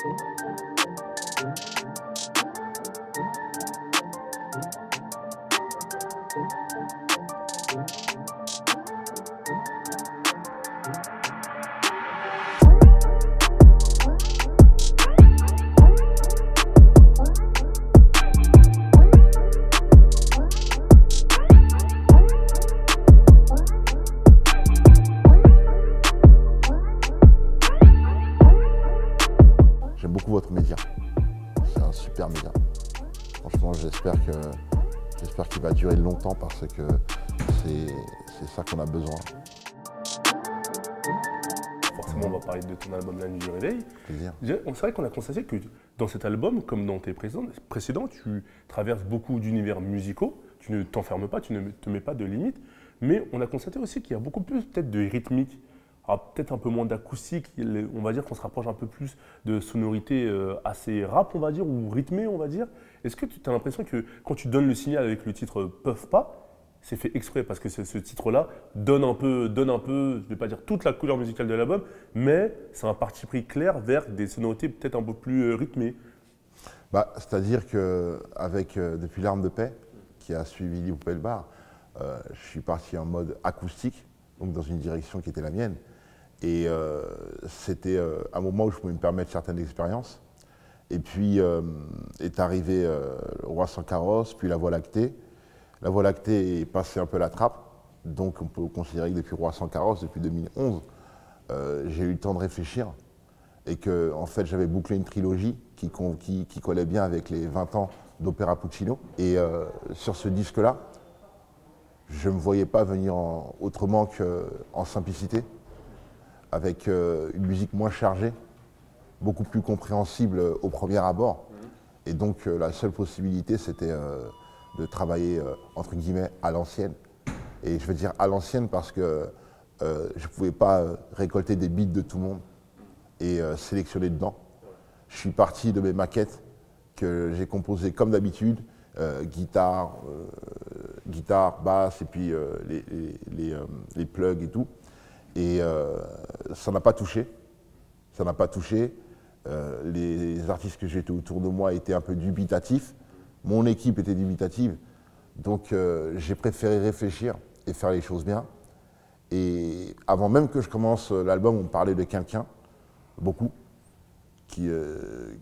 J'aime beaucoup votre média. C'est un super média. Franchement, j'espère qu'il va durer longtemps parce que c'est ça qu'on a besoin. Forcément, on va parler de ton album La Nuit du Réveil. Plaisir. C'est vrai qu'on a constaté que dans cet album, comme dans tes précédents, tu traverses beaucoup d'univers musicaux. Tu ne t'enfermes pas, tu ne te mets pas de limites. Mais on a constaté aussi qu'il y a beaucoup plus peut-être de rythmique. Alors peut-être un peu moins d'acoustique, on va dire qu'on se rapproche un peu plus de sonorités assez rap, on va dire, ou rythmées, on va dire. Est-ce que tu as l'impression que quand tu donnes le signal avec le titre « Peuvent pas », c'est fait exprès parce que ce titre-là donne un peu, je ne vais pas dire toute la couleur musicale de l'album, mais c'est un parti pris clair vers des sonorités peut-être un peu plus rythmées. Bah, c'est-à-dire qu'avec Depuis l'Arme de Paix, qui a suivi Live Poupée le Bar, je suis parti en mode acoustique, donc dans une direction qui était la mienne. Et c'était un moment où je pouvais me permettre certaines expériences. Et puis est arrivé Roi sans carrosse, puis La Voie lactée. La Voie lactée est passée un peu la trappe, donc on peut considérer que depuis Roi sans carrosse, depuis 2011, j'ai eu le temps de réfléchir et que en fait j'avais bouclé une trilogie qui collait bien avec les 20 ans d'Opéra Puccino. Et sur ce disque-là, je ne me voyais pas venir autrement qu'en simplicité, avec une musique moins chargée, beaucoup plus compréhensible au premier abord. Et donc la seule possibilité, c'était de travailler, entre guillemets, à l'ancienne. Et je veux dire à l'ancienne parce que je ne pouvais pas récolter des beats de tout le monde et sélectionner dedans. Je suis parti de mes maquettes que j'ai composées comme d'habitude, guitare, basse et puis les plugs et tout. Et ça n'a pas touché. Ça n'a pas touché. Les artistes que j'étais autour de moi étaient un peu dubitatifs. Mon équipe était dubitative. Donc j'ai préféré réfléchir et faire les choses bien. Et avant même que je commence l'album, on me parlait de quelqu'un, beaucoup, je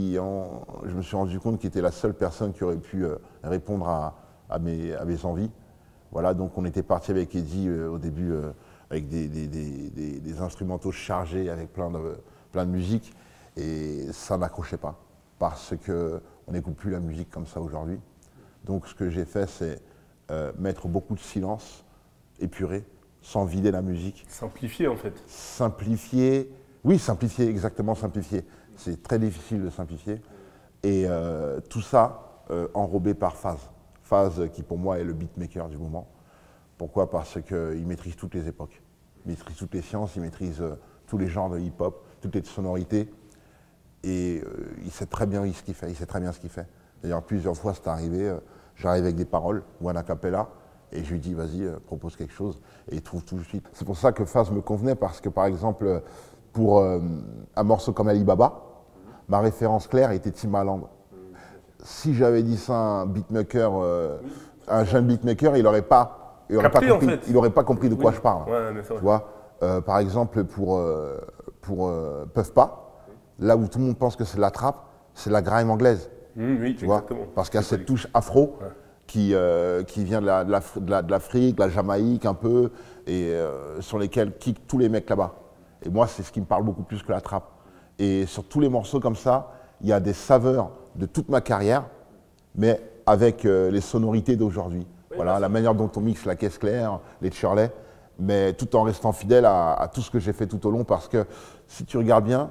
me suis rendu compte qu'il était la seule personne qui aurait pu répondre à mes envies. Voilà, donc on était parti avec Eddie au début avec des instrumentaux chargés, avec plein de musique, et ça n'accrochait pas, parce qu'on n'écoute plus la musique comme ça aujourd'hui. Donc ce que j'ai fait, c'est mettre beaucoup de silence, épurer, sans vider la musique. Simplifier en fait. Simplifier, oui, simplifier, exactement simplifier. C'est très difficile de simplifier. Et tout ça enrobé par Faz. Faz qui pour moi est le beatmaker du moment. Pourquoi? Parce qu'il maîtrise toutes les époques. Il maîtrise toutes les sciences, il maîtrise tous les genres de hip-hop, toutes les sonorités. Et il sait très bien ce qu'il fait, il sait très bien ce qu'il fait. D'ailleurs, plusieurs fois, c'est arrivé, j'arrive avec des paroles ou un a cappella, et je lui dis, vas-y, propose quelque chose, et il trouve tout de suite. C'est pour ça que Faz me convenait, parce que par exemple, pour un morceau comme Ali Baba, ma référence claire était Timbaland. Si j'avais dit ça à un beatmaker, un jeune beatmaker, il n'aurait pas compris de quoi je parle. Ouais, mais ça, ouais. Tu vois, par exemple, pour Peuvent pas, là où tout le monde pense que c'est de la trappe, c'est la grime anglaise. Oui, tu vois, exactement. parce qu'il y a cette touche afro qui vient de l'Afrique, de la Jamaïque un peu, et sur lesquels kickent tous les mecs là-bas. Et moi, c'est ce qui me parle beaucoup plus que la trappe. Et sur tous les morceaux comme ça, il y a des saveurs de toute ma carrière, mais avec les sonorités d'aujourd'hui. Oui, voilà, la manière dont on mixe la caisse claire, les Shirley, mais tout en restant fidèle à tout ce que j'ai fait tout au long, parce que si tu regardes bien,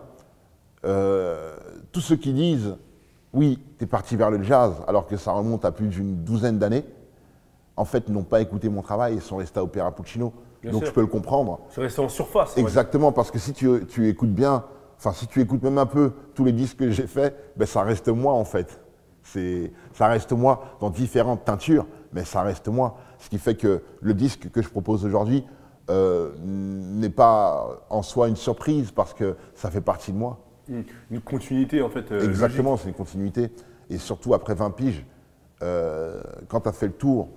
tous ceux qui disent « oui, tu es parti vers le jazz » alors que ça remonte à plus d'une douzaine d'années, en fait, n'ont pas écouté mon travail et sont restés à Opéra Puccino. Donc je peux le comprendre. C'est resté en surface. Exactement, parce que si tu écoutes bien, enfin si tu écoutes même un peu tous les disques que j'ai faits, ben, ça reste moi en fait. Ça reste moi dans différentes teintures, mais ça reste moi. Ce qui fait que le disque que je propose aujourd'hui n'est pas en soi une surprise parce que ça fait partie de moi. Une continuité en fait. Exactement, c'est une continuité. Et surtout après 20 piges, quand tu as fait le tour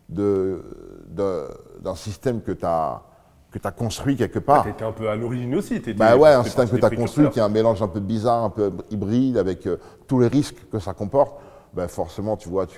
d'un système que tu as construit quelque part. Tu étais un peu à l'origine aussi. Bah ouais, un système que tu as construit qui est un mélange un peu bizarre, un peu hybride, avec tous les risques que ça comporte, bah forcément, tu vois,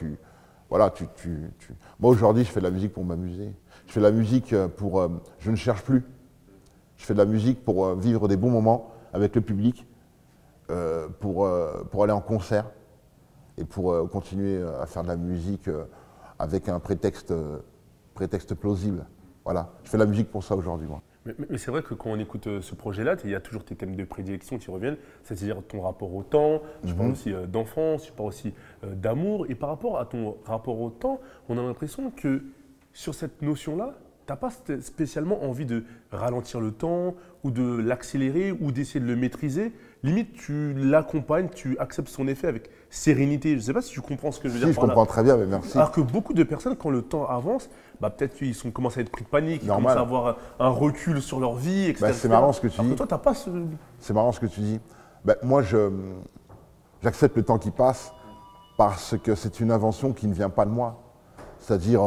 Moi aujourd'hui, je fais de la musique pour m'amuser. Je fais de la musique pour... je ne cherche plus. Je fais de la musique pour vivre des bons moments avec le public, pour aller en concert et pour continuer à faire de la musique avec un prétexte plausible. Voilà, je fais de la musique pour ça aujourd'hui, moi. Mais c'est vrai que quand on écoute ce projet-là, il y a toujours tes thèmes de prédilection qui reviennent, c'est-à-dire ton rapport au temps, tu parles aussi d'enfance, tu parles aussi d'amour. Et par rapport à ton rapport au temps, on a l'impression que sur cette notion-là, tu n'as pas spécialement envie de ralentir le temps ou de l'accélérer ou d'essayer de le maîtriser. Limite, tu l'accompagnes, tu acceptes son effet avec sérénité. Je ne sais pas si tu comprends ce que je veux dire. Si, je comprends très bien, mais merci. Alors que beaucoup de personnes, quand le temps avance, bah, peut-être qu'ils commencent à être pris de panique, ils Normal. commencent à avoir un recul sur leur vie, etc. Bah, c'est marrant ce que tu dis. Que toi, tu n'as pas ce... C'est marrant ce que tu dis. Bah, moi, j'accepte le temps qui passe parce que c'est une invention qui ne vient pas de moi. C'est-à-dire,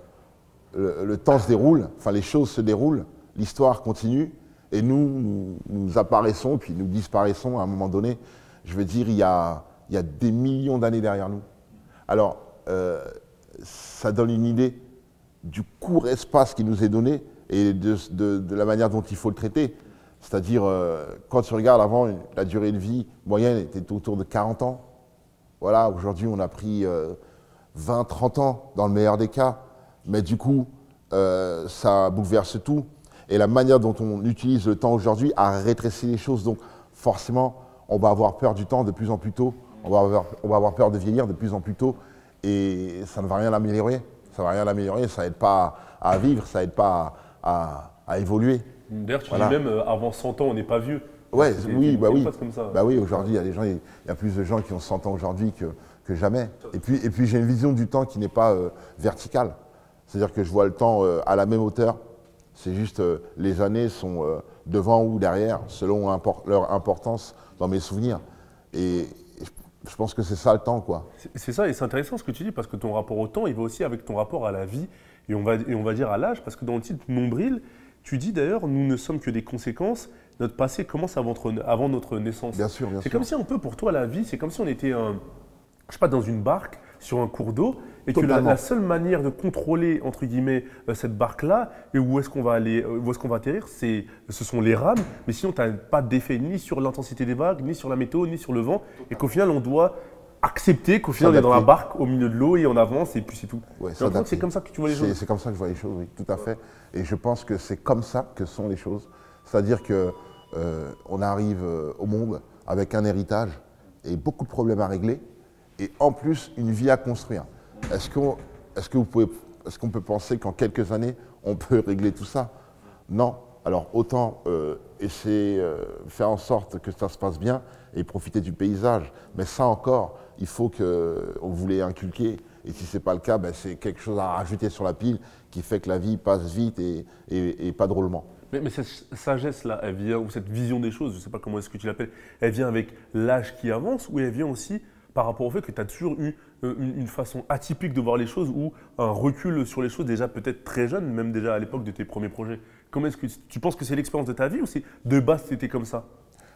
le temps se déroule, enfin les choses se déroulent, l'histoire continue, et nous apparaissons, puis nous disparaissons à un moment donné. Je veux dire, il y a des millions d'années derrière nous. Alors, ça donne une idée du court espace qui nous est donné et de la manière dont il faut le traiter. C'est-à-dire, quand tu regardes avant, la durée de vie moyenne était autour de 40 ans. Voilà, aujourd'hui, on a pris 20, 30 ans dans le meilleur des cas. Mais du coup, ça bouleverse tout. Et la manière dont on utilise le temps aujourd'hui a rétréci les choses. Donc, forcément, on va avoir peur du temps de plus en plus tôt. On va avoir peur de vieillir de plus en plus tôt. Et ça ne va rien améliorer. Ça ne va rien améliorer. Ça n'aide pas à vivre, ça n'aide pas à évoluer. D'ailleurs, tu dis même avant 100 ans, on n'est pas vieux. Ouais, oui, bah oui. Comme ça. Bah oui, aujourd'hui, il y a plus de gens qui ont 100 ans aujourd'hui que jamais. Et puis j'ai une vision du temps qui n'est pas verticale. C'est-à-dire que je vois le temps à la même hauteur. C'est juste les années sont devant ou derrière, selon leur importance dans mes souvenirs. Et je pense que c'est ça le temps, quoi. C'est ça, et c'est intéressant ce que tu dis, parce que ton rapport au temps, il va aussi avec ton rapport à la vie, et on va dire à l'âge, parce que dans le titre Nombril, tu dis d'ailleurs, nous ne sommes que des conséquences, notre passé commence avant notre naissance. Bien sûr, bien sûr. C'est comme si un peu pour toi la vie, c'est comme si on était, je sais pas, dans une barque, sur un cours d'eau, et que la seule manière de contrôler, entre guillemets, cette barque-là, et où est-ce qu'on va aller, où est-ce qu'on va atterrir, ce sont les rames, mais sinon tu n'as pas d'effet ni sur l'intensité des vagues, ni sur la météo, ni sur le vent, et qu'au final on doit accepter qu'au final on est dans la barque au milieu de l'eau et on avance et puis c'est tout. Ouais, c'est comme ça que tu vois les choses. C'est comme ça que je vois les choses, oui, tout à fait. Et je pense que c'est comme ça que sont les choses. C'est-à-dire qu'on arrive au monde avec un héritage et beaucoup de problèmes à régler, et en plus une vie à construire. Est-ce qu'on peut penser qu'en quelques années, on peut régler tout ça? Non. Alors autant essayer faire en sorte que ça se passe bien et profiter du paysage. Mais ça encore, il faut qu'on vous l'ait inculqué. Et si ce n'est pas le cas, ben, c'est quelque chose à rajouter sur la pile qui fait que la vie passe vite et pas drôlement. Mais cette sagesse-là, elle vient, ou cette vision des choses, je ne sais pas comment est-ce que tu l'appelles, elle vient avec l'âge qui avance ou elle vient aussi par rapport au fait que tu as toujours eu une façon atypique de voir les choses ou un recul sur les choses déjà peut-être très jeune, même déjà à l'époque de tes premiers projets. Comment est-ce que tu penses que c'est l'expérience de ta vie ou c'est de base c'était comme ça?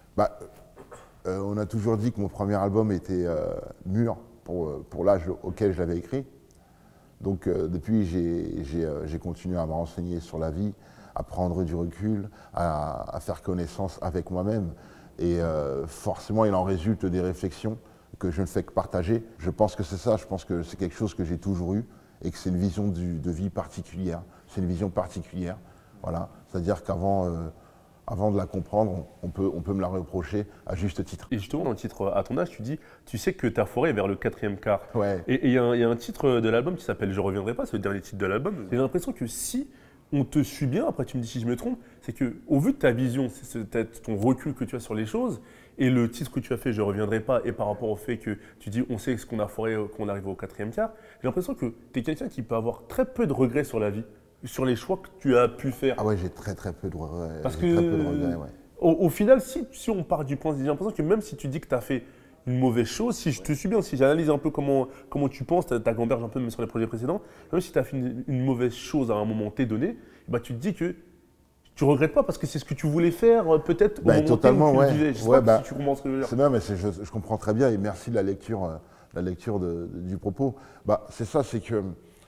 On a toujours dit que mon premier album était mûr pour l'âge auquel je l'avais écrit. Donc depuis, j'ai continué à me renseigner sur la vie, à prendre du recul, à faire connaissance avec moi-même. Et forcément, il en résulte des réflexions que je ne fais que partager. Je pense que c'est ça, je pense que c'est quelque chose que j'ai toujours eu et que c'est une vision de vie particulière. C'est une vision particulière, voilà. C'est-à-dire qu'avant de la comprendre, on peut me la reprocher à juste titre. Et justement, dans le titre À ton âge, tu dis « Tu sais que ta forêt est vers le 4e quart Ouais. ». Et il y a un titre de l'album qui s'appelle « Je reviendrai pas », c'est le dernier titre de l'album. J'ai l'impression que si on te suit bien, après tu me dis si je me trompe, c'est qu'au vu de ta vision, c'est ton recul que tu as sur les choses, et le titre que tu as fait, je ne reviendrai pas, et par rapport au fait que tu dis on sait ce qu'on a foré quand on arrive au 4e quart, j'ai l'impression que tu es quelqu'un qui peut avoir très peu de regrets sur la vie, sur les choix que tu as pu faire. Ah ouais, j'ai très peu de regrets. Parce très peu de que regrets, ouais. au final, si on part du point, j'ai l'impression que même si tu dis que tu as fait une mauvaise chose, si je te suis bien, si j'analyse un peu comment tu penses, tu gamberges un peu même sur les projets précédents, même si tu as fait une mauvaise chose à un moment T donné, bah, tu te dis que tu regrettes pas parce que c'est ce que tu voulais faire peut-être au moment totalement, T où tu ouais. le vivais. Je sais Ouais, pas si tu comprends ce que je veux dire. c'est bien, mais je comprends très bien et merci de la lecture du propos. Bah, c'est ça, c'est que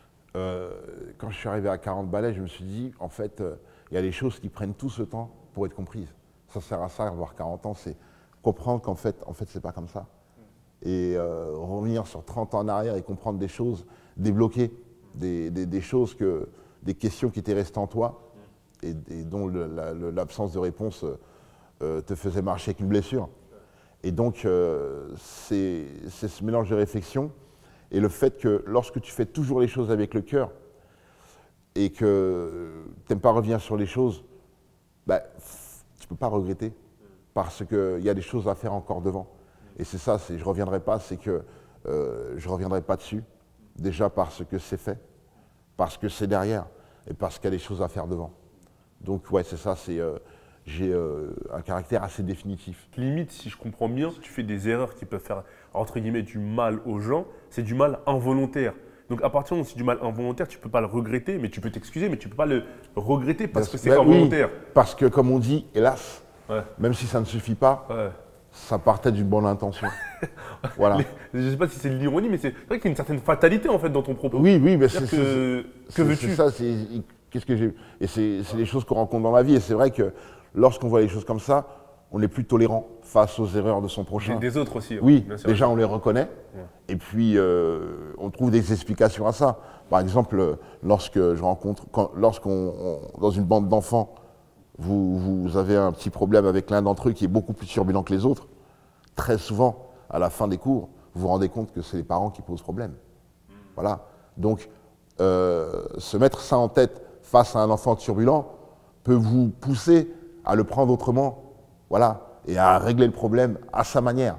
quand je suis arrivé à 40 balais, je me suis dit, en fait, il y a des choses qui prennent tout ce temps pour être comprises. Ça sert à ça, avoir 40 ans, c'est comprendre qu'en fait, c'est pas comme ça. Et revenir sur 30 ans en arrière et comprendre des choses, débloquer des choses, des questions qui étaient restées en toi et dont l'absence de réponse te faisait marcher avec une blessure. Et donc, c'est ce mélange de réflexion et le fait que lorsque tu fais toujours les choses avec le cœur et que tu n'aimes pas revenir sur les choses, bah, tu ne peux pas regretter parce qu'il y a des choses à faire encore devant. Et c'est ça, je ne reviendrai pas, c'est que je ne reviendrai pas dessus, déjà parce que c'est fait, parce que c'est derrière et parce qu'il y a des choses à faire devant. Donc ouais, c'est ça, j'ai un caractère assez définitif. Limite, si je comprends bien, si tu fais des erreurs qui peuvent faire, entre guillemets, du mal aux gens, c'est du mal involontaire. Donc à partir du moment où c'est du mal involontaire, tu ne peux pas le regretter, mais tu peux t'excuser, mais tu ne peux pas le regretter parce que c'est involontaire. Oui, parce que comme on dit, hélas, Ouais. même si ça ne suffit pas, Ouais. ça partait d'une bonne intention. Voilà. Je ne sais pas si c'est de l'ironie, mais c'est vrai qu'il y a une certaine fatalité en fait dans ton propos. Oui, mais que veux-tu? C'est ça, qu'est-ce que j'ai. Et c'est des choses qu'on rencontre dans la vie. Et c'est vrai que lorsqu'on voit les choses comme ça, on est plus tolérant face aux erreurs de son prochain. Des autres aussi. Oui, bien sûr. déjà on les reconnaît. Ouais. Et puis on trouve des explications à ça. Par exemple, lorsqu'on dans une bande d'enfants, vous avez un petit problème avec l'un d'entre eux qui est beaucoup plus turbulent que les autres, très souvent, à la fin des cours, vous vous rendez compte que c'est les parents qui posent problème. Voilà. Donc, se mettre ça en tête face à un enfant turbulent peut vous pousser à le prendre autrement, voilà, et à régler le problème à sa manière.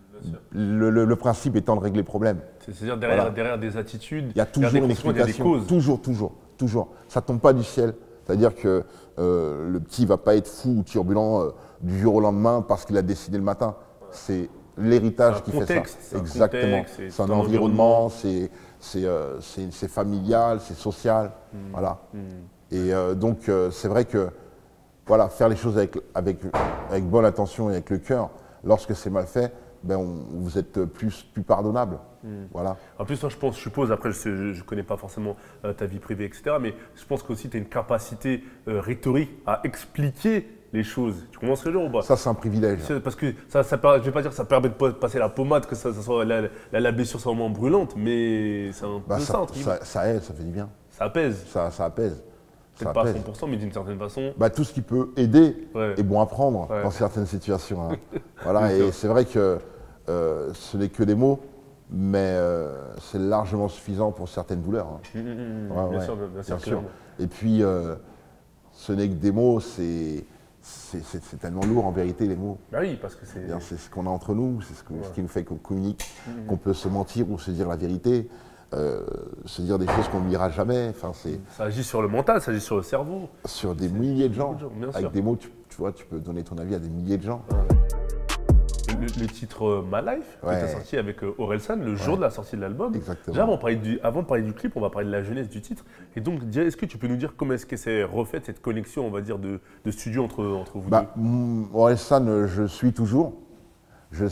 Le principe étant de régler le problème. C'est-à-dire Voilà. derrière des attitudes, Il y a toujours une explication. Il y a des causes. Toujours. Ça ne tombe pas du ciel. C'est-à-dire que le petit ne va pas être fou ou turbulent du jour au lendemain parce qu'il a décidé le matin. C'est l'héritage qui fait ça. Exactement. C'est un environnement, c'est familial, c'est social. Voilà. Et donc, c'est vrai que voilà, faire les choses avec bonne intention et avec le cœur, lorsque c'est mal fait, ben vous êtes plus pardonnable. Voilà. En plus, toi, je suppose, après, je ne connais pas forcément ta vie privée, etc., mais je pense qu'aussi tu as une capacité rhétorique à expliquer les choses. Tu comprends ce que je veux dire ou pas? Ça, c'est un privilège. Parce que je ne vais pas dire que ça permet de passer la pommade, que ça soit la blessure soit moins brûlante, mais c'est un peu ça, entre guillemets. Ça aide, ça fait du bien. Ça apaise. Ça apaise. Peut-être pas à 100%, mais d'une certaine façon. Bah, tout ce qui peut aider Ouais. est bon à prendre Ouais. dans certaines situations. Hein. Voilà, et c'est vrai que ce n'est que des mots, mais c'est largement suffisant pour certaines douleurs. Hein. Bien sûr, bien sûr. clairement. Et puis, ce n'est que des mots, c'est tellement lourd en vérité, les mots. Bah oui, parce que c'est. C'est ce qu'on a entre nous, c'est ce qui nous fait qu'on communique, qu'on peut se mentir ou se dire la vérité. Se dire des choses qu'on ne dira jamais. Enfin, Ça agit sur le mental, ça agit sur le cerveau. Sur des milliers de gens. Bien sûr. Avec des mots, tu vois, tu peux donner ton avis à des milliers de gens. Le titre My Life, que tu as sorti avec Orelsan, le jour de la sortie de l'album. Exactement. Déjà, avant de parler du clip, on va parler de la jeunesse du titre. Et donc, est-ce que tu peux nous dire comment est-ce que c'est refait, cette connexion, on va dire, de studio entre vous deux? Orelsan, je suis toujours. Je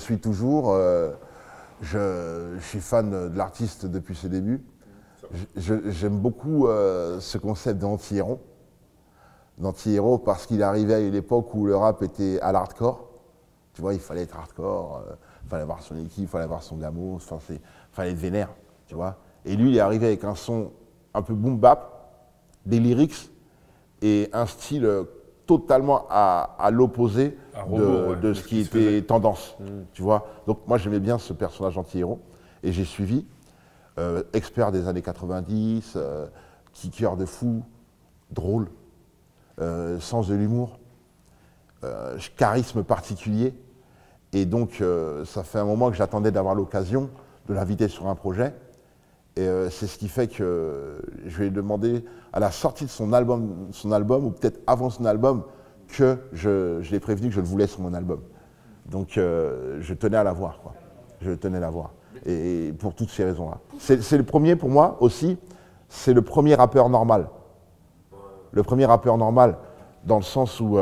suis fan de l'artiste depuis ses débuts. J'aime beaucoup ce concept d'anti-héros. D'anti-héros parce qu'il arrivait à une époque où le rap était à l'hardcore. Tu vois, il fallait être hardcore, il fallait avoir son équipe, il fallait avoir son gamos, il fallait être vénère, tu vois. Et lui, il est arrivé avec un son un peu boom bap, des lyrics et un style totalement à l'opposé de ce qui était tendance, tu vois. Donc moi, j'aimais bien ce personnage anti-héros et j'ai suivi, expert des années 90, kicker de fou, drôle, sens de l'humour, charisme particulier. Et donc, ça fait un moment que j'attendais d'avoir l'occasion de l'inviter sur un projet. Et c'est ce qui fait que je lui ai demandé, à la sortie de son album ou peut-être avant son album, que je l'ai prévenu que je le voulais sur mon album. Donc je tenais à la voir, quoi. Je tenais à la voir. Et pour toutes ces raisons-là. C'est le premier, pour moi aussi, c'est le premier rappeur normal. Le premier rappeur normal, dans le sens où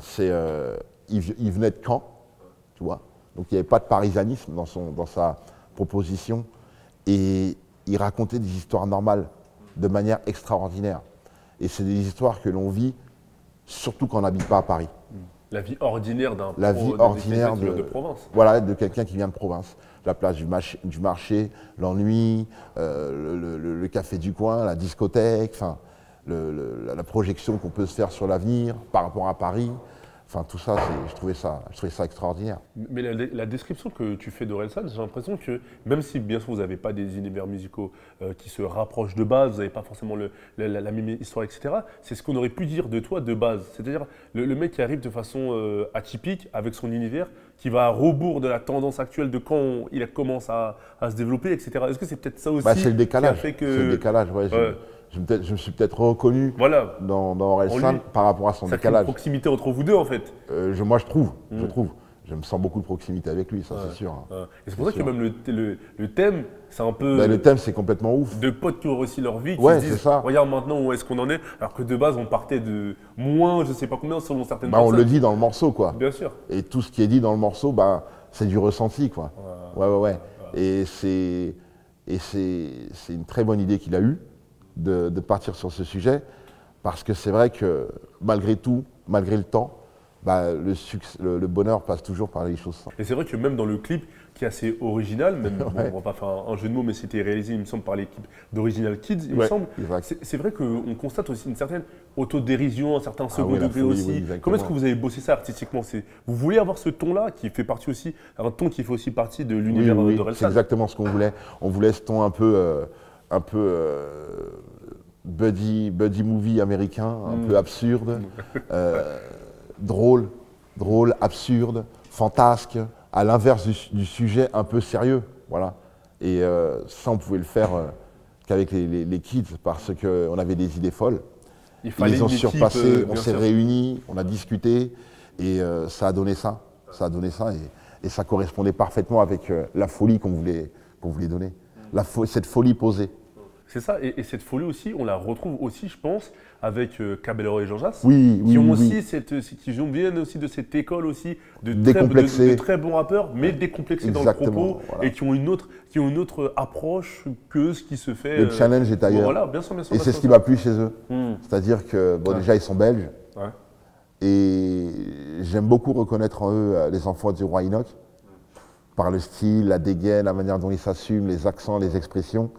il venait de Caen, tu vois. Donc il n'y avait pas de parisianisme dans sa proposition. Et il racontait des histoires normales de manière extraordinaire. Et c'est des histoires que l'on vit, surtout quand on n'habite pas à Paris. La vie ordinaire de province. Voilà, de quelqu'un qui vient de province. La place du marché, l'ennui, le café du coin, la discothèque, enfin, la projection qu'on peut se faire sur l'avenir par rapport à Paris. Enfin, tout ça, je trouvais ça extraordinaire. Mais la description que tu fais d'Orelsan, j'ai l'impression que, même si bien sûr vous n'avez pas des univers musicaux qui se rapprochent de base, vous n'avez pas forcément la même histoire, etc., c'est ce qu'on aurait pu dire de toi de base. C'est-à-dire le mec qui arrive de façon atypique avec son univers, qui va à rebours de la tendance actuelle de quand il commence à se développer, etc. Est-ce que c'est peut-être ça aussi c'est le décalage. Qui a fait que... C'est le décalage, ouais. Je me suis peut-être reconnu dans Orelsan par rapport à son décalage. Ça crée une proximité entre vous deux, en fait. Moi, je trouve. Je me sens beaucoup de proximité avec lui, ça c'est sûr. Et c'est pour ça que même le thème, c'est un peu… le thème, c'est complètement ouf. De potes qui ont réussi leur vie, qui se disent, regarde maintenant où est-ce qu'on en est, alors que de base, on partait de moins, je sais pas combien, selon certaines personnes. On le dit dans le morceau, quoi. Bien sûr. Et tout ce qui est dit dans le morceau, c'est du ressenti, quoi. Ouais. Et c'est une très bonne idée qu'il a eue de partir sur ce sujet, parce que c'est vrai que malgré tout, malgré le temps, le bonheur passe toujours par les choses simples. Et c'est vrai que même dans le clip, qui est assez original, même on ne va pas faire un jeu de mots, mais c'était réalisé, il me semble, par l'équipe d'Original Kids, il me semble. C'est vrai qu'on constate aussi une certaine autodérision, un certain second degré aussi. Comment est-ce que vous avez bossé ça artistiquement? Vous voulez avoir ce ton-là, qui fait partie aussi, un ton qui fait aussi partie de l'univers d'Orelsan? C'est exactement ce qu'on voulait. On voulait ce ton un peu buddy movie américain, un peu absurde, drôle, absurde, fantasque, à l'inverse du sujet un peu sérieux. Voilà. Et ça, on pouvait le faire qu'avec les kids, parce qu'on avait des idées folles. Ils les ont surpassées, on s'est réunis, on a discuté, et ça a donné ça. Et ça correspondait parfaitement avec la folie qu'on voulait donner. Cette folie posée. C'est ça, et cette folie aussi, on la retrouve aussi, je pense, avec Caballero et Jean Jass, qui viennent aussi de cette école aussi de très bons rappeurs, mais décomplexés dans le propos, et qui ont une autre approche que ce qui se fait. Le challenge est ailleurs. Voilà, bien sûr, et c'est ce qui m'a plu chez eux. C'est-à-dire que déjà ils sont belges, et j'aime beaucoup reconnaître en eux les enfants du roi Enoch, par le style, la dégaine, la manière dont ils s'assument, les accents, les expressions.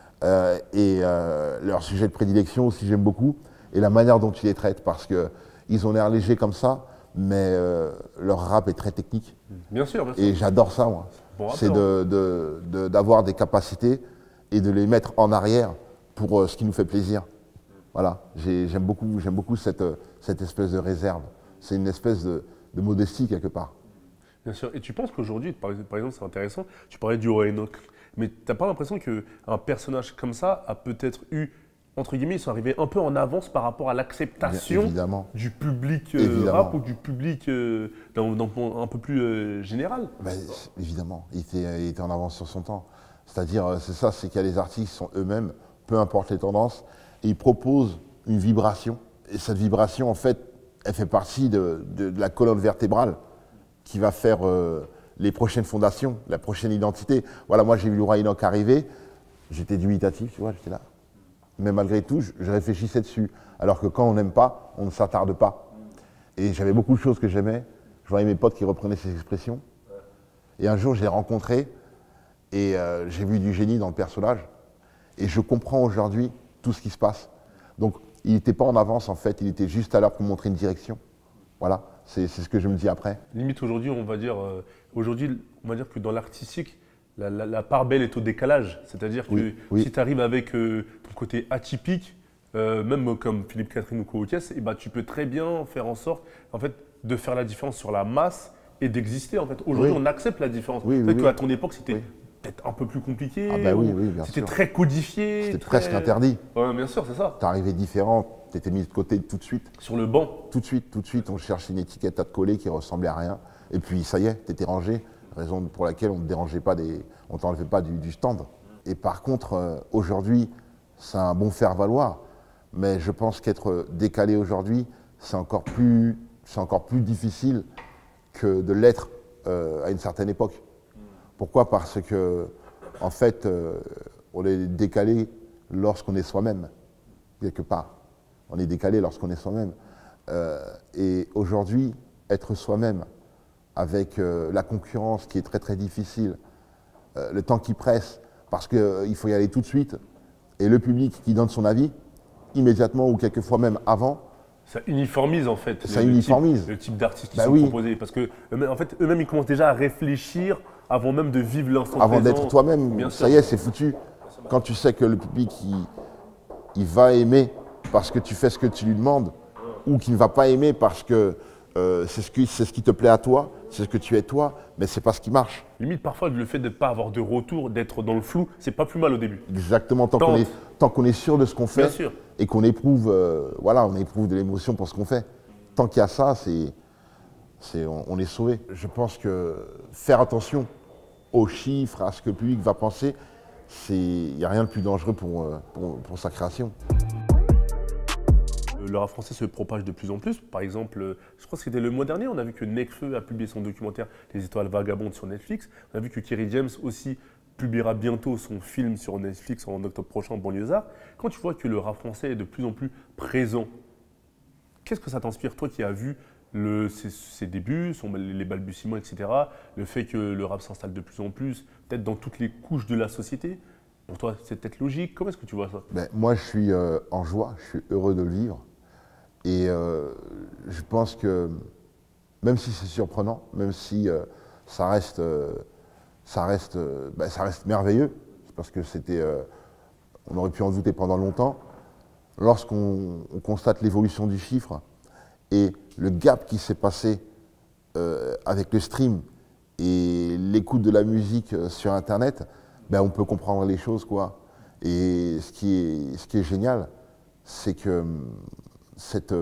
Leur sujet de prédilection aussi, j'aime beaucoup. Et la manière dont ils les traitent, parce qu'ils ont l'air légers comme ça, mais leur rap est très technique. Bien sûr. Et j'adore ça, moi. C'est d'avoir des capacités et de les mettre en arrière pour ce qui nous fait plaisir. Voilà. J'aime beaucoup cette espèce de réserve. C'est une espèce de modestie quelque part. Bien sûr. Et tu penses qu'aujourd'hui, par exemple, c'est intéressant, tu parlais du roi Enoch. Mais tu n'as pas l'impression qu'un personnage comme ça a peut-être eu, entre guillemets, ils sont arrivés un peu en avance par rapport à l'acceptation du public rap ou du public un peu plus général? Évidemment, il était en avance sur son temps. C'est-à-dire, c'est qu'il y a des artistes qui sont eux-mêmes, peu importe les tendances, et ils proposent une vibration. Et cette vibration, en fait, elle fait partie de la colonne vertébrale qui va faire les prochaines fondations, la prochaine identité. Voilà, moi j'ai vu le roi Enoch arriver, j'étais dubitatif, tu vois, j'étais là. Mais malgré tout, je réfléchissais dessus. Alors que quand on n'aime pas, on ne s'attarde pas. Et j'avais beaucoup de choses que j'aimais. Je voyais mes potes qui reprenaient ces expressions. Et un jour, je l'ai rencontré et j'ai vu du génie dans le personnage. Et je comprends aujourd'hui tout ce qui se passe. Donc, il n'était pas en avance en fait, il était juste à l'heure pour montrer une direction. Voilà, c'est ce que je me dis après. Limite aujourd'hui, on va dire que dans l'artistique, la part belle est au décalage. C'est-à-dire que si tu arrives avec ton côté atypique, même comme Philippe Catherine ou Kouokes, tu peux très bien faire en sorte en fait, de faire la différence sur la masse et d'exister. En fait. Aujourd'hui, on accepte la différence. Peut-être qu'à ton époque, c'était peut-être un peu plus compliqué. Ah bah oui, bien C'était sûr. très codifié. C'était presque interdit. Ouais, bien sûr, c'est ça. T'arrivais différent, t'étais mis de côté tout de suite. Sur le banc. Tout de suite, on cherchait une étiquette à te coller qui ressemblait à rien. Et puis ça y est, t'étais rangé, raison pour laquelle on ne dérangeait pas, on t'enlevait pas du stand. Et par contre, aujourd'hui, c'est un bon faire-valoir. Mais je pense qu'être décalé aujourd'hui, c'est encore plus difficile que de l'être à une certaine époque. Pourquoi? Parce que, en fait, on est décalé lorsqu'on est soi-même, quelque part. On est décalé lorsqu'on est soi-même. Et aujourd'hui, être soi-même, avec la concurrence qui est très très difficile, le temps qui presse, parce qu'il faut y aller tout de suite, et le public qui donne son avis, immédiatement ou quelquefois même avant. Ça uniformise en fait Ça uniformise. le type d'artistes qui Bah sont oui. proposés. Parce que en fait, eux-mêmes, ils commencent déjà à réfléchir avant même de vivre l'instant présent. Avant d'être toi-même, Bien ça sûr. y est, c'est foutu. Quand tu sais que le public, il va aimer parce que tu fais ce que tu lui demandes, ou qu'il ne va pas aimer parce que c'est ce qui te plaît à toi, c'est ce que tu es toi, mais c'est pas ce qui marche. Limite, parfois, le fait de ne pas avoir de retour, d'être dans le flou, c'est pas plus mal au début. Exactement, tant qu'on est sûr de ce qu'on Bien fait sûr. et qu'on éprouve, on éprouve de l'émotion pour ce qu'on fait. Tant qu'il y a ça, on est sauvé. Je pense que faire attention aux chiffres, à ce que le public va penser, il n'y a rien de plus dangereux pour sa création. Le rap français se propage de plus en plus. Par exemple, je crois que c'était le mois dernier, on a vu que Nekfeu a publié son documentaire Les Étoiles Vagabondes sur Netflix. On a vu que Kerry James aussi publiera bientôt son film sur Netflix en octobre prochain, Banlieusard. Quand tu vois que le rap français est de plus en plus présent, qu'est-ce que ça t'inspire, toi qui as vu ses débuts, les balbutiements, etc. Le fait que le rap s'installe de plus en plus, peut-être dans toutes les couches de la société. Pour toi, c'est peut-être logique. Comment est-ce que tu vois ça? Ben, moi, je suis en joie, je suis heureux de le vivre. Et je pense que, même si c'est surprenant, même si ça reste merveilleux, parce que on aurait pu en douter pendant longtemps, lorsqu'on constate l'évolution du chiffre et le gap qui s'est passé avec le stream et l'écoute de la musique sur Internet, ben on peut comprendre les choses, quoi. Et ce qui est génial, c'est que cette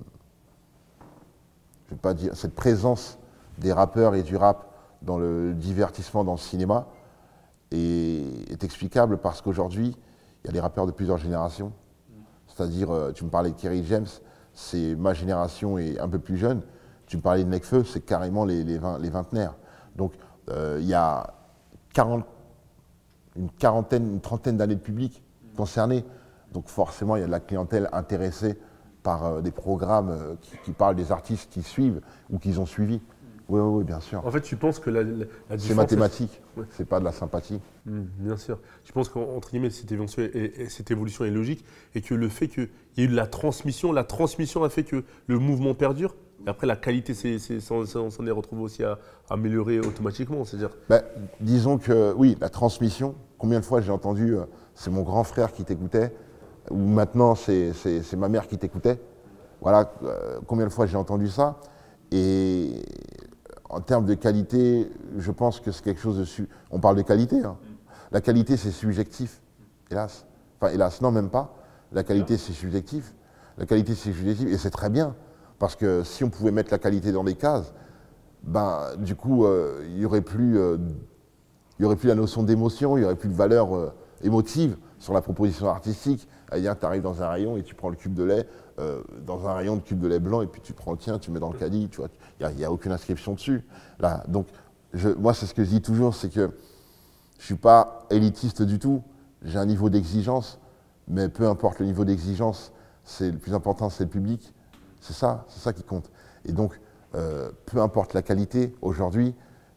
présence des rappeurs et du rap dans le divertissement, dans le cinéma, est explicable parce qu'aujourd'hui, il y a des rappeurs de plusieurs générations. C'est-à-dire, tu me parlais de Kerry James, c'est ma génération et un peu plus jeune. Tu me parlais de Nekfeu, c'est carrément les vingtenaires. Donc, il y a une trentaine d'années de public concerné. Donc forcément, il y a de la clientèle intéressée par des programmes qui parlent des artistes qui suivent ou qu'ils ont suivis. Oui, bien sûr. En fait, tu penses que la C'est différence... mathématique, Ouais. c'est pas de la sympathie. Bien sûr. Tu penses qu'entre guillemets, cette évolution est logique et que le fait qu'il y ait eu de la transmission a fait que le mouvement perdure. Et après, la qualité s'en est retrouvée aussi à améliorer automatiquement. C'est-à-dire... Ben, disons que oui, la transmission, combien de fois j'ai entendu c'est mon grand frère qui t'écoutait, ou maintenant c'est ma mère qui t'écoutait. Voilà, combien de fois j'ai entendu ça. Et en termes de qualité, je pense que c'est quelque chose de... On parle de qualité, hein. La qualité, c'est subjectif, hélas. Enfin, hélas, non, même pas. La qualité, c'est subjectif. La qualité, c'est subjectif, et c'est très bien. Parce que si on pouvait mettre la qualité dans des cases, ben, du coup, il n'y aurait plus la notion d'émotion, il n'y aurait plus de valeur émotive sur la proposition artistique. C'est-à-dire, tu arrives dans un rayon et tu prends le cube de lait, dans un rayon de cube de lait blanc, et puis tu prends le tien, tu mets dans le caddie, tu vois, il n'y a aucune inscription dessus. Là, donc, moi, c'est ce que je dis toujours, c'est que je ne suis pas élitiste du tout. J'ai un niveau d'exigence, mais peu importe le niveau d'exigence, le plus important, c'est le public. C'est ça qui compte. Et donc, peu importe la qualité, aujourd'hui,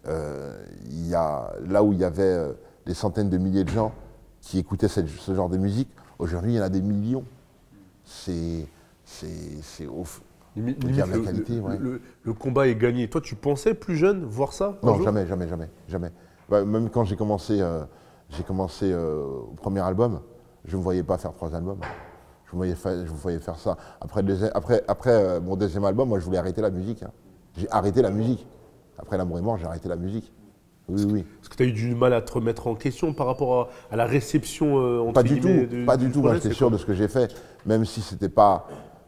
là où il y avait des centaines de milliers de gens qui écoutaient ce genre de musique, aujourd'hui, il y en a des millions. C'est ouf. Limite, la qualité, ouais. le combat est gagné. Toi, tu pensais plus jeune voir ça? Non, jamais. Bah, même quand j'ai commencé au premier album, je ne me voyais pas faire 3 albums. Je me voyais faire ça. Après mon deuxième album, moi, je voulais arrêter la musique. Hein. J'ai arrêté la musique. Après L'amour est mort, j'ai arrêté la musique. Oui, oui. Est-ce que tu as eu du mal à te remettre en question par rapport à la réception entre Pas du guillemets, tout, pas du tout. Moi, j'étais sûr de ce que j'ai fait, même si c'était pas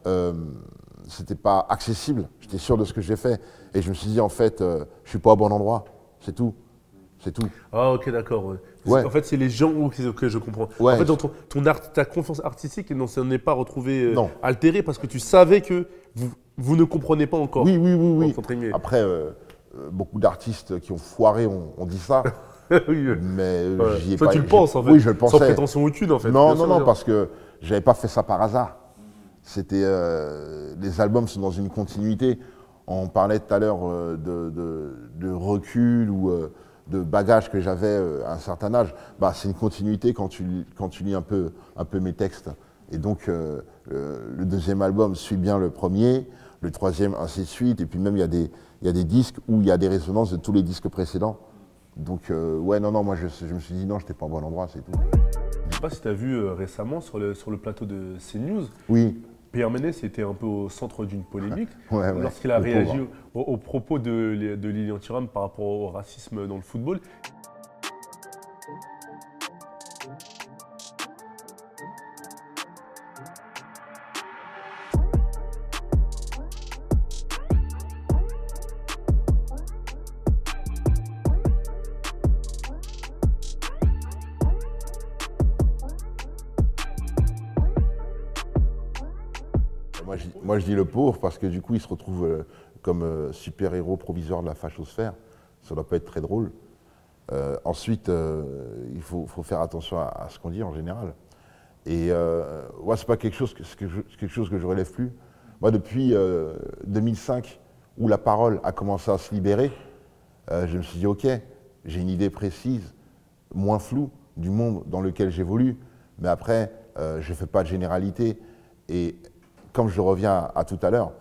accessible. J'étais sûr de ce que j'ai fait. Et je me suis dit, en fait, je suis pas au bon endroit. C'est tout. C'est tout. Ah ok, d'accord. Ouais. Ouais. En fait, c'est les gens que je comprends. Ouais. En fait, dans ta confiance artistique, ne s'en est pas retrouvé Non. altéré parce que tu savais que vous ne comprenez pas encore. Oui, oui, oui, oui. Entre guillemets. Après, beaucoup d'artistes qui ont foiré ont dit ça. Oui, Mais ouais. j'y ai Toi, pas. tu le penses en fait. Oui, je le pensais. Sans prétention aucune en fait. Non, Bien non, sûr, non, bien. parce que j'avais pas fait ça par hasard. C'était les albums sont dans une continuité. On parlait tout à l'heure de recul ou de bagage que j'avais à un certain âge. Bah, c'est une continuité quand tu lis un peu mes textes. Et donc le deuxième album suit bien le premier, le troisième ainsi de suite. Et puis même il y a des disques où il y a des résonances de tous les disques précédents. Donc ouais, non, moi je me suis dit non, j'étais pas au bon endroit, c'est tout. Je sais pas si tu as vu récemment sur le plateau de CNews, Oui. Pierre Ménès était un peu au centre d'une polémique Ouais, lorsqu'il a le réagi pauvre. aux propos de Lilian Thuram par rapport au racisme dans le football. Moi, je dis le pauvre parce que du coup, il se retrouve comme super-héros provisoire de la fachosphère. Ça ne doit pas être très drôle. Ensuite, il faut faire attention à ce qu'on dit en général. Et ouais, c'est pas quelque chose que je relève plus. Moi, depuis 2005, où la parole a commencé à se libérer, je me suis dit, ok, j'ai une idée précise, moins floue, du monde dans lequel j'évolue. Mais après, je ne fais pas de généralité. Et comme je reviens à tout à l'heure,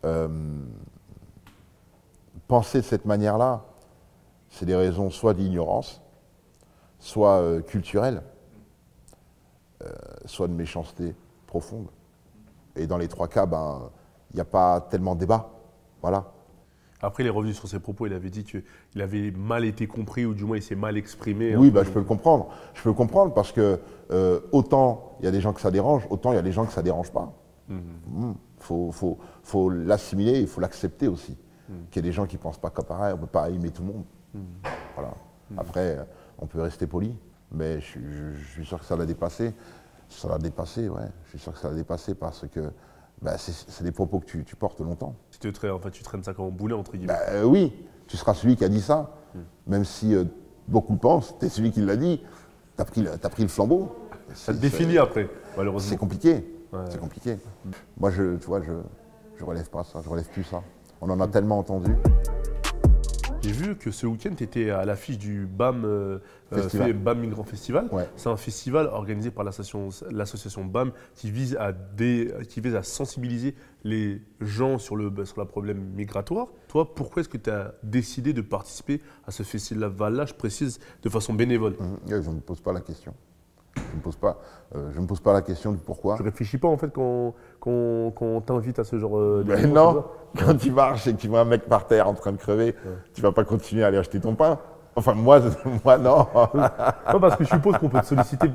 penser de cette manière-là, c'est des raisons soit d'ignorance, soit culturelles, soit de méchanceté profonde. Et dans les trois cas, ben, il n'y a pas tellement de débat. Voilà. Après, il est revenu sur ses propos, il avait dit qu'il avait mal été compris, ou du moins il s'est mal exprimé. Oui, bah, je peux le comprendre. Je peux le comprendre parce que autant il y a des gens que ça dérange, autant il y a des gens que ça ne dérange pas. Faut l'assimiler, il faut l'accepter aussi. Qu'il y a des gens qui ne pensent pas comme pareil, on ne peut pas aimer tout le monde. Voilà. Après, on peut rester poli, mais je suis sûr que ça l'a dépassé. Ça l'a dépassé, ouais. Je suis sûr que ça l'a dépassé parce que bah, c'est des propos que tu portes longtemps. Tu traînes ça comme un boulet, entre guillemets. Bah, oui, tu seras celui qui a dit ça. Même si beaucoup le pensent, tu es celui qui l'a dit. Tu as pris le flambeau. Ça te définit après, malheureusement. C'est compliqué. Ouais. C'est compliqué. Moi, tu vois, je relève pas ça, je relève plus ça. On en a tellement entendu. J'ai vu que ce week-end, tu étais à l'affiche du BAM, BAM Migrant Festival. Ouais. C'est un festival organisé par l'association BAM qui vise à sensibiliser les gens sur la problème migratoire. Toi, pourquoi est-ce que tu as décidé de participer à ce festival-là, je précise, de façon bénévole? Je ne me pose pas la question. Je ne me pose pas la question du pourquoi. Tu réfléchis pas en fait quand on t'invite à ce genre Mais non, quand tu marches et que tu vois un mec par terre en train de crever, tu vas pas continuer à aller acheter ton pain. Enfin, moi non. Non, parce que je suppose qu'on peut te solliciter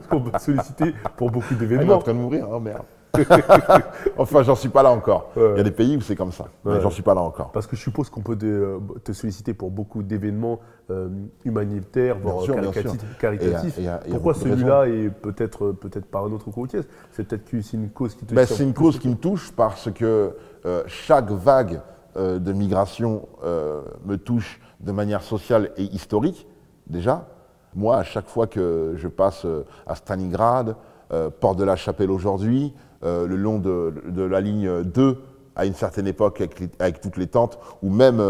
pour beaucoup Il est en d'événements. train de mourir, oh merde. Enfin, j'en suis pas là encore. Ouais. Il y a des pays où c'est comme ça, mais Ouais. j'en suis pas là encore. Parce que je suppose qu'on peut te solliciter pour beaucoup d'événements humanitaires, voire Bien sûr. caritatifs. Et il y a Pourquoi beaucoup de celui-là et peut-être pas un autre côté? C'est peut-être que c'est une cause qui te Ben, tient c'est une plus cause que- qui me touche parce que chaque vague de migration me touche de manière sociale et historique, déjà. Moi, à chaque fois que je passe à Stalingrad, Porte de la Chapelle aujourd'hui, le long de la ligne 2, à une certaine époque avec toutes les tentes, ou même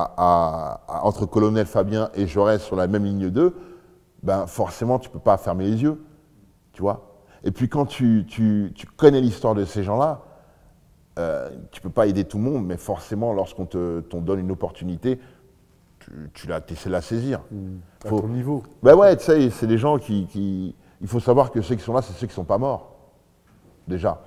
entre Colonel Fabien et Jaurès sur la même ligne 2, ben forcément, tu ne peux pas fermer les yeux, tu vois. Et puis quand tu connais l'histoire de ces gens-là, tu ne peux pas aider tout le monde, mais forcément, lorsqu'on t'on donne une opportunité, tu essaies de la saisir. à ton niveau. Ben ouais, tu sais, c'est des gens qui... Il faut savoir que ceux qui sont là, c'est ceux qui ne sont pas morts, déjà.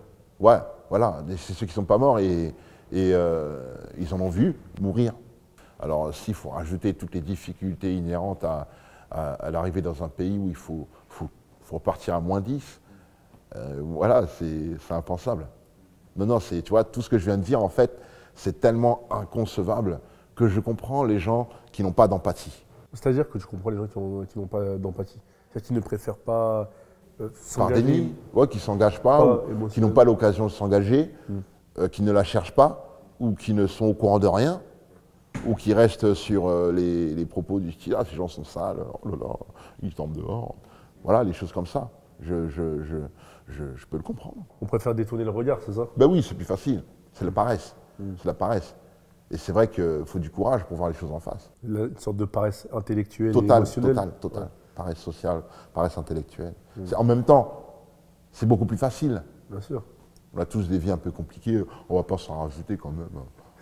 Ouais, voilà, c'est ceux qui ne sont pas morts et ils en ont vu mourir. Alors s'il faut rajouter toutes les difficultés inhérentes à l'arrivée dans un pays où il faut repartir à -10, voilà, c'est impensable. Non, tu vois, tout ce que je viens de dire, en fait, c'est tellement inconcevable que je comprends les gens qui n'ont pas d'empathie. C'est-à-dire que tu comprends les gens qui n'ont pas d'empathie. C'est-à-dire qu'ils ne préfèrent pas Par s'engager. déni, ouais, qui ne s'engagent pas, Pas ou qui n'ont émotionnel. pas l'occasion de s'engager, qui ne la cherchent pas, ou qui ne sont au courant de rien, ou qui restent sur les propos du style « Ah, ces gens sont sales, oh là là, ils tombent dehors ». Voilà, les choses comme ça. Je peux le comprendre. On préfère détourner le regard, c'est ça? Ben oui, c'est plus facile. C'est la paresse. C'est la paresse. Et c'est vrai qu'il faut du courage pour voir les choses en face. Une sorte de paresse intellectuelle et Total, émotionnelle. total. Paresse sociale, paresse intellectuelle. En même temps, c'est beaucoup plus facile. Bien sûr. On a tous des vies un peu compliquées, on va pas s'en rajouter quand même.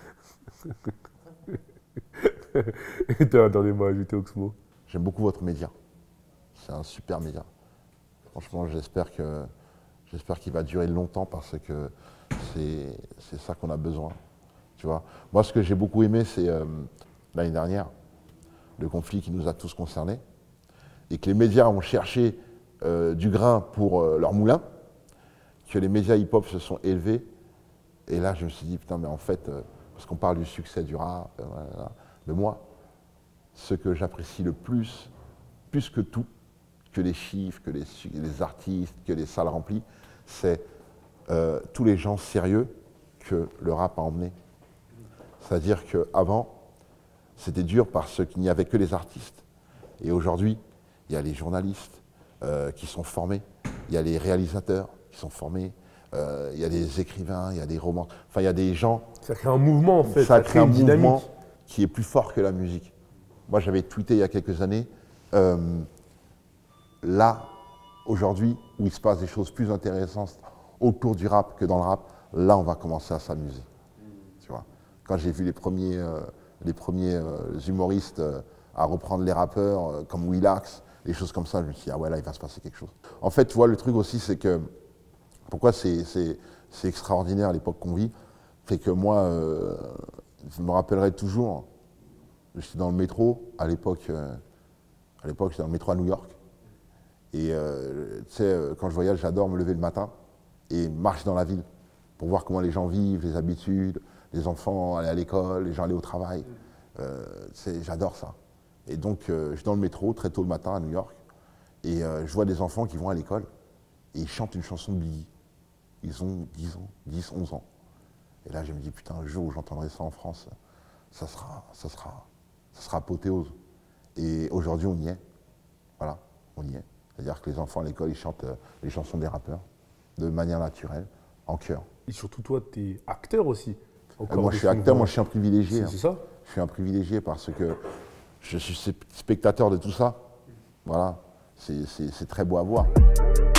Et t'as un dernier mot à ajouter, Oxmo? J'aime beaucoup votre média. C'est un super média. Franchement, j'espère qu'il va durer longtemps parce que c'est ça qu'on a besoin. Tu vois. Moi, ce que j'ai beaucoup aimé, c'est l'année dernière, le conflit qui nous a tous concernés, et que les médias ont cherché du grain pour leur moulin, que les médias hip-hop se sont élevés. Et là, je me suis dit, putain, mais en fait, parce qu'on parle du succès du rap, mais moi, ce que j'apprécie le plus que tout, que les chiffres, que les artistes, que les salles remplies, c'est tous les gens sérieux que le rap a emmenés. C'est-à-dire qu'avant, c'était dur parce qu'il n'y avait que les artistes. Et aujourd'hui, il y a les journalistes qui sont formés, il y a les réalisateurs qui sont formés, il y a des écrivains, il y a des romans. Enfin, il y a des gens. Ça crée un mouvement, en fait. Ça crée un une dynamique. mouvement qui est plus fort que la musique. Moi, j'avais tweeté il y a quelques années, là, aujourd'hui, où il se passe des choses plus intéressantes autour du rap que dans le rap, là, on va commencer à s'amuser. Tu vois. Quand j'ai vu les premiers humoristes à reprendre les rappeurs comme Willax, des choses comme ça, je me suis dit, ah ouais, là, il va se passer quelque chose. En fait, tu vois, le truc aussi, c'est que, pourquoi c'est extraordinaire à l'époque qu'on vit, c'est que moi, je me rappellerai toujours, j'étais dans le métro, à l'époque, j'étais dans le métro à New York, et tu sais, quand je voyage, j'adore me lever le matin et marcher dans la ville, pour voir comment les gens vivent, les habitudes, les enfants aller à l'école, les gens aller au travail. J'adore ça. Et donc, je suis dans le métro très tôt le matin à New York, et je vois des enfants qui vont à l'école, et ils chantent une chanson de Biggie. Ils ont 10 ans, 10, 11 ans. Et là, je me dis, putain, le jour où j'entendrai ça en France, ça sera apothéose. Et aujourd'hui, on y est. Voilà, on y est. C'est-à-dire que les enfants à l'école, ils chantent les chansons des rappeurs, de manière naturelle, en chœur. Et surtout, toi, tu es acteur aussi. Moi, je suis acteur, moi, je suis un privilégié. C'est ça? Je suis un privilégié parce que je suis spectateur de tout ça. Voilà, c'est très beau à voir.